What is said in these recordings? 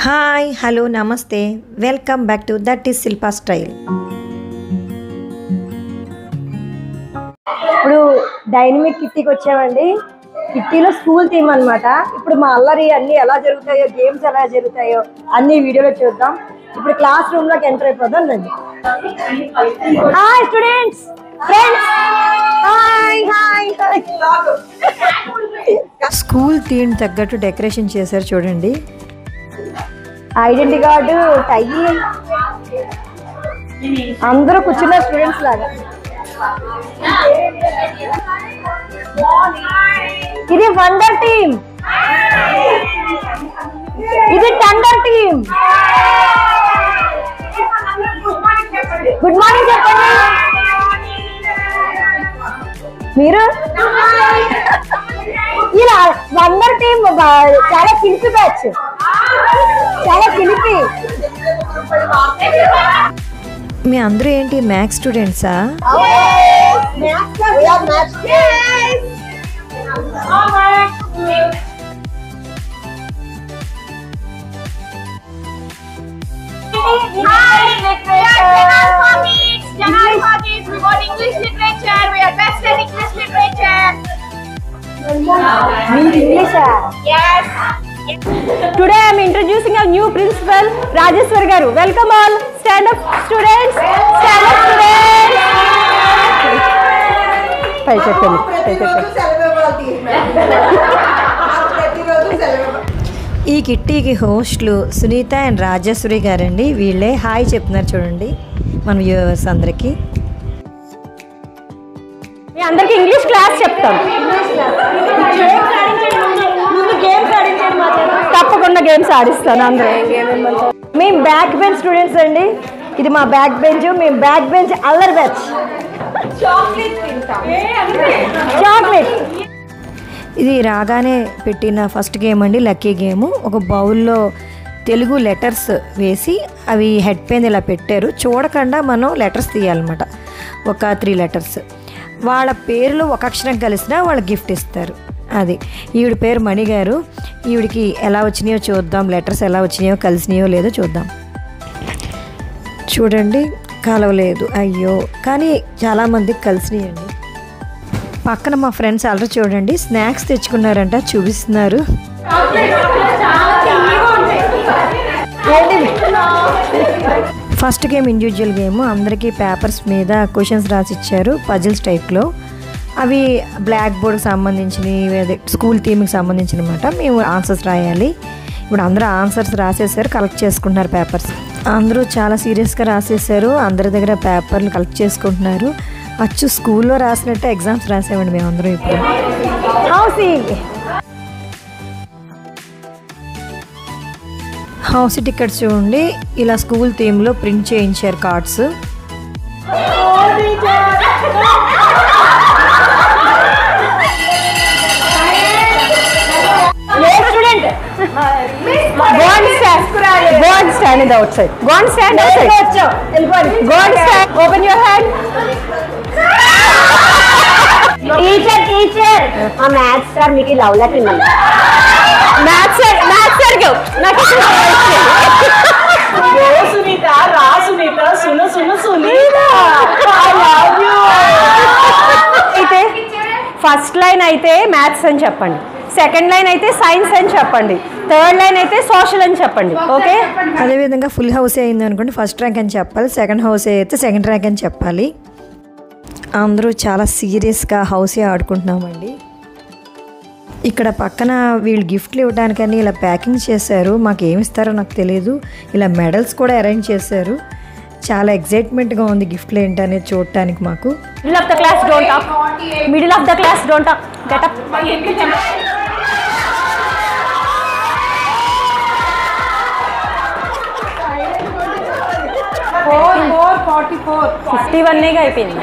Hi hello నమస్తే welcome back to that is Shilpa style. ఇప్పుడు dynamic కిట్టీకి వచ్చామండి. కిట్టీలో స్కూల్ థీమ్ అనమాట. ఇప్పుడు మా అల్లరి అన్ని ఎలా జరుగుతాయో, గేమ్స్ ఎలా జరుగుతాయో అన్ని వీడియోలో చూద్దాం. ఇప్పుడు క్లాస్ రూమ్ లోకి ఎంటర్ అయిపోదాం రండి. Hi students, friends, hi hi. School theme తగ్గట్టు డెకరేషన్ చేశారు చూడండి. ఐడెంటిటీ కార్డు, టై, అందరూ కూర్చున్న స్టూడెంట్స్ లాగా. ఇది వండర్ టీమ్, ఇది టండర్ టీమ్. గుడ్ మార్నింగ్ చెప్పండి మీరు. ఇలా వండర్ టీమ్ చాలా కిలిపి బ్యాచ్, చాలా కిలిపి. మీ అందరూ ఏంటి మ్యాథ్స్ స్టూడెంట్సా? Today I am introducing our new principal, Rajeshwar garu. Welcome all. Stand up students. Stand up students. Pay cheppandi. ఈ కిట్టీకి హోస్ట్లు సునీత అండ్ రాజేశ్వరి గారండి. వీళ్ళే హాయ్ చెప్తున్నారు చూడండి మన వ్యూవర్స్ అందరికీ. మీ అందరికి ఇంగ్లీష్ క్లాస్ చెప్తాం. తప్పకుండా గేమ్స్ ఆడిస్తాను అందరూ. మేము బ్యాక్ బెంచ్ స్టూడెంట్స్ అండి. ఇది మా బ్యాక్ బెంచ్. మేము బ్యాక్ బెంచ్ అల్లరి బ్యాచ్. చాక్లెట్. ఇది రాగానే పెట్టిన ఫస్ట్ గేమ్ అండి, లక్కీ గేము. ఒక బౌల్లో తెలుగు లెటర్స్ వేసి అవి హెడ్ పైన ఇలా పెట్టారు. చూడకుండా మనం లెటర్స్ తీయాలన్నమాట. ఒక 3 లెటర్స్. వాళ్ళ పేర్లు ఒక అక్షరం కలిసినా వాళ్ళు గిఫ్ట్ ఇస్తారు. అది ఈవిడ పేరు మణి గారు. ఈవిడికి ఎలా వచ్చినాయో చూద్దాం, లెటర్స్ ఎలా వచ్చినాయో కలిసినాయో లేదో చూద్దాం. చూడండి కలవలేదు, అయ్యో. కానీ చాలామందికి కలిసినాయండి. పక్కన మా ఫ్రెండ్స్ అల్లరి చూడండి, స్నాక్స్ తెచ్చుకున్నారంట, చూపిస్తున్నారు. First game individual game. అందరికీ పేపర్స్ మీద క్వశ్చన్స్ రాసిచ్చారు పజిల్స్ టైప్లో. అవి బ్లాక్ బోర్డ్కి సంబంధించినవి, స్కూల్ థీమ్కి సంబంధించిన అనమాట. మేము ఆన్సర్స్ రాయాలి. ఇప్పుడు అందరూ ఆన్సర్స్ రాసేసారు, కలెక్ట్ చేసుకుంటున్నారు పేపర్స్. అందరూ చాలా సీరియస్గా రాసేసారు. అందరి దగ్గర పేపర్లు కలెక్ట్ చేసుకుంటున్నారు. అచ్చు స్కూల్లో రాసినట్టే ఎగ్జామ్స్ రాసామండి మేము అందరం. ఇప్పుడు హౌస్ టికెట్స్ చూడండి, ఇలా స్కూల్ థీమ్లో ప్రింట్ చేయించారు cards. Stand in the outside. Go and stand outside. Go and stand. Open your hand. Teacher. A maths sir miki love letter unna. Maths sir go. Naku Sunita, ra Sunita, sunu Sunita. I love you. అయితే first line అయితే maths అని చెప్పండి, second line అయితే science అని చెప్పండి, third line అయితే social అని చెప్పండి. ఓకే. అదేవిధంగా ఫుల్ హౌస్ అయింది అనుకోండి, ఫస్ట్ ర్యాంక్ అని చెప్పాలి. సెకండ్ హౌస్ అయితే సెకండ్ ర్యాంక్ అని చెప్పాలి. అందరూ చాలా సీరియస్గా హౌసే ఆడుకుంటున్నామండి. ఇక్కడ పక్కన వీళ్ళు గిఫ్ట్లు ఇవ్వడానికని ఇలా ప్యాకింగ్ చేశారు. మాకు ఏమిస్తారో నాకు తెలియదు. ఇలా మెడల్స్ కూడా అరేంజ్ చేశారు. చాలా ఎగ్జైట్మెంట్గా ఉంది గిఫ్ట్లు ఏంటనేది చూడటానికి మాకు. Middle of the class don't talk. Middle of the class don't talk. Get up. 51 అయిపోయింది.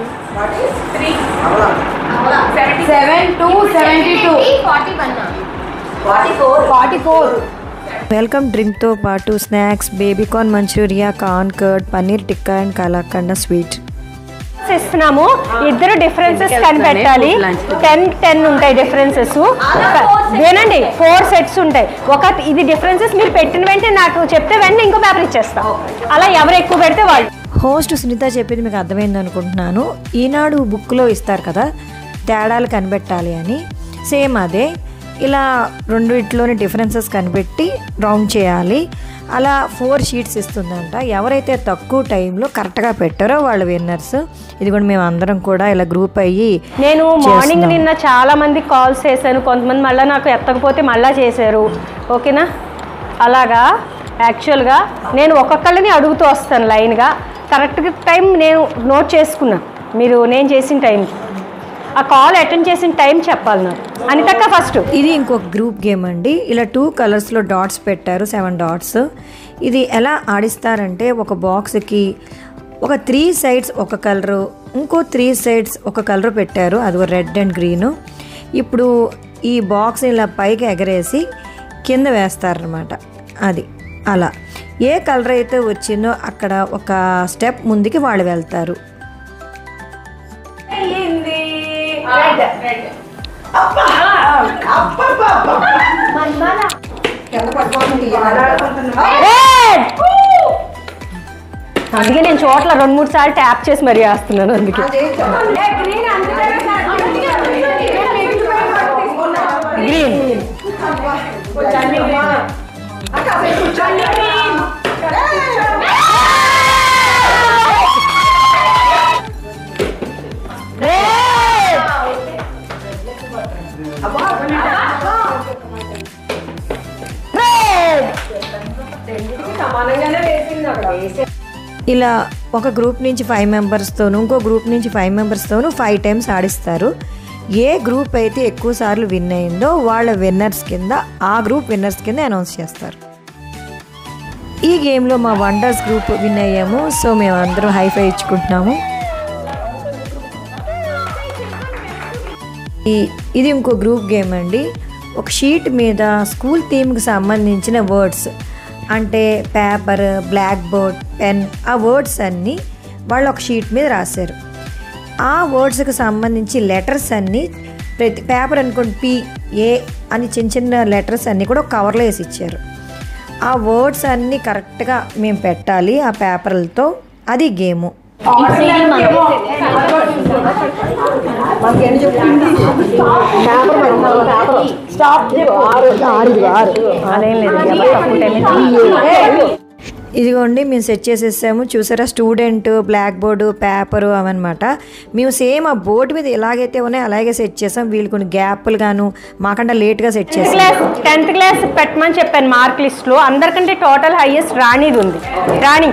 44. వెల్కమ్ డ్రింక్తో పాటు snacks, baby corn manchurian, corn curd, paneer tikka and kalakand sweet. ఇస్తున్నాము. ఇద్దరు డిఫరెన్సెస్ కనిపెట్టాలి. 10 ఉంటాయి డిఫరెన్సెస్. వినండి, 4 సెట్స్ ఉంటాయి. ఇది డిఫరెన్సెస్ మీరు పెట్టిన వెంటనే నాకు చెప్తే వెంటనే ఇంకో పేపర్ ఇచ్చేస్తాం. అలా ఎవరు ఎక్కువ పెడితే వాళ్ళు. హోస్ట్ సునీత చెప్పింది మీకు అర్థమైంది అనుకుంటున్నాను. ఈనాడు బుక్లో ఇస్తారు కదా తేడాలు కనిపెట్టాలి అని, సేమ్ అదే. ఇలా రెండిట్లోని డిఫరెన్సెస్ కనిపెట్టి రౌండ్ చేయాలి. అలా 4 షీట్స్ ఇస్తుందంట. ఎవరైతే తక్కువ టైంలో కరెక్ట్గా పెట్టారో వాళ్ళు విన్నర్స్. ఇది కూడా మేము అందరం కూడా ఇలా గ్రూప్ అయ్యి నేను మార్నింగ్ నిన్న చాలా మంది కాల్స్ చేశాను. కొంతమంది మళ్ళీ నాకు ఎత్తకపోతే మళ్ళీ చేశారు. ఓకేనా? అలాగా యాక్చువల్గా నేను ఒక్కొక్కళ్ళని అడుగుతూ వస్తాను లైన్గా. కరెక్ట్ టైం నేను నోట్ చేసుకున్నాను. మీరు నేను చేసిన టైంకి ఆ కాల్ అటెండ్ చేసిన టైం చెప్పాలి నాకు. అనితక్క ఫస్ట్. ఇది ఇంకొక గ్రూప్ గేమ్ అండి. ఇలా 2 కలర్స్లో డాట్స్ పెట్టారు, 7 డాట్స్. ఇది ఎలా ఆడిస్తారంటే ఒక బాక్స్కి ఒక 3 సైడ్స్ ఒక కలరు, ఇంకో 3 సైడ్స్ ఒక కలరు పెట్టారు. అది రెడ్ అండ్ గ్రీను. ఇప్పుడు ఈ బాక్స్ ఇలా పైకి ఎగరేసి కింద వేస్తారనమాట. అది అలా ఏ కలర్ అయితే వచ్చిందో అక్కడ ఒక స్టెప్ ముందుకి వాళ్ళు వెళ్తారు. అందుకే నేను చోట్ల 2-3 సార్లు ట్యాప్ చేసి మరీ వేస్తున్నాను. అందుకే గ్రీన్ ఇలా ఒక గ్రూప్ నుంచి 5 మెంబర్స్తోనూ ఇంకో గ్రూప్ నుంచి 5 మెంబర్స్తోనూ 5 టైమ్స్ ఆడిస్తారు. ఏ గ్రూప్ అయితే ఎక్కువ సార్లు విన్ అయిందో వాళ్ళ విన్నర్స్ కింద, ఆ గ్రూప్ విన్నర్స్ కింద అనౌన్స్ చేస్తారు. ఈ గేమ్లో మా వండర్స్ గ్రూప్ విన్ అయ్యాము. సో మేము అందరూ హైఫై ఇచ్చుకుంటున్నాము. ఇది ఇంకో గ్రూప్ గేమ్ అండి. ఒక షీట్ మీద స్కూల్ థీమ్కి సంబంధించిన వర్డ్స్, అంటే పేపర్, బ్లాక్ బోర్డ్, పెన్, ఆ వర్డ్స్ అన్నీ వాళ్ళు ఒక షీట్ మీద రాశారు. ఆ వర్డ్స్కి సంబంధించి లెటర్స్ అన్నీ ప్రతి పేపర్ అనుకోండి PA అని చిన్న చిన్న లెటర్స్ అన్నీ కూడా ఒక కవర్లో వేసి ఇచ్చారు. ఆ వర్డ్స్ అన్నీ కరెక్ట్గా మేము పెట్టాలి ఆ పేపర్లతో. అది గేము. ఇదిగోండి మేము సెట్ చేసేసాము. చూసారా, స్టూడెంట్, బ్లాక్ బోర్డు, పేపరు అవన్నమాట. మేము సేమ్ ఆ బోర్డు మీద ఎలాగైతే ఉన్నాయో అలాగే సెట్ చేసాం. వీళ్ళు కొన్ని గ్యాప్లు గాను మాకంటే లేట్గా సెట్ చేసాం. 10th క్లాస్ పెట్టమని చెప్పాను మార్క్ లిస్ట్లో. అందరికంటే టోటల్ హైయెస్ట్ రాణిది ఉంది. Rani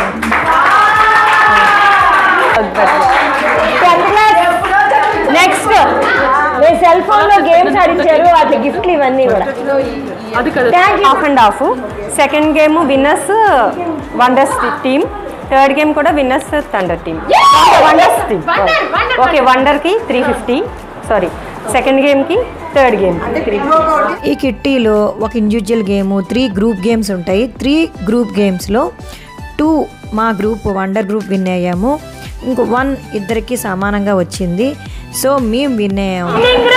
10th class. Next cell phone లో గేమ్స్ ఆడించారు, అది గిఫ్ట్లు ఇవన్నీ కూడా. Half and half. Second game winners wonders team, third game కూడా winners thunder team. Wonders team. Okay, వండర్కి 350. సారీ, సెకండ్ గేమ్కి థర్డ్ గేమ్. ఈ కిట్టీలో ఒక ఇండివిజువల్ గేమ్, 3 గ్రూప్ గేమ్స్ ఉంటాయి. 3 గ్రూప్ గేమ్స్లో 2 మా గ్రూప్ వండర్ గ్రూప్ విన్ అయ్యాము. ఇంకో 1 ఇద్దరికి సమానంగా వచ్చింది. సో మేము విన్ అయ్యాము.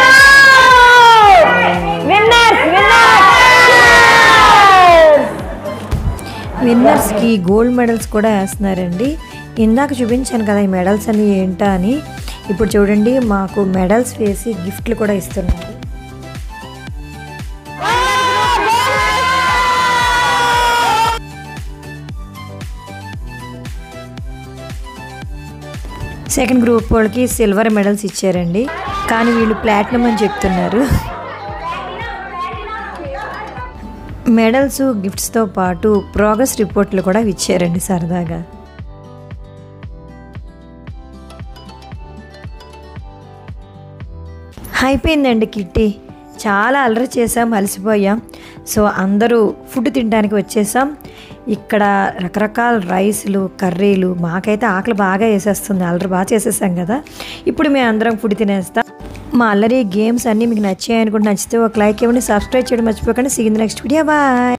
విన్నర్స్కి గోల్డ్ మెడల్స్ కూడా వేస్తున్నారండి. ఇందాక చూపించాను కదా ఈ మెడల్స్ అన్ని ఏంటా అని. ఇప్పుడు చూడండి, మాకు మెడల్స్ వేసి గిఫ్ట్లు కూడా ఇస్తున్నారు. సెకండ్ గ్రూప్ వాళ్ళకి సిల్వర్ మెడల్స్ ఇచ్చారండి, కానీ వీళ్ళు ప్లాటినం అని చెప్తున్నారు. మెడల్స్, గిఫ్ట్స్తో పాటు ప్రోగ్రెస్ రిపోర్ట్లు కూడా ఇచ్చారండి సరదాగా. అయిపోయిందండి కిట్టి. చాలా అల్లరి చేసాం, అలసిపోయాం. సో అందరూ ఫుడ్ తినడానికి వచ్చేసాం. ఇక్కడ రకరకాల రైస్లు, కర్రీలు. మాకైతే ఆకలి బాగా వేసేస్తుంది, అల్లరి బాగా చేసేసాం కదా. ఇప్పుడు మేము అందరం ఫుడ్ తినేస్తాం. మా అల్లరి గేమ్స్ అన్నీ మీకు నచ్చాయి అనుకుంటే నచ్చితే ఒక లైక్ ఇవ్వండి, సబ్స్క్రైబ్ చేయడం మర్చిపోకండి. See in the next video. Bye.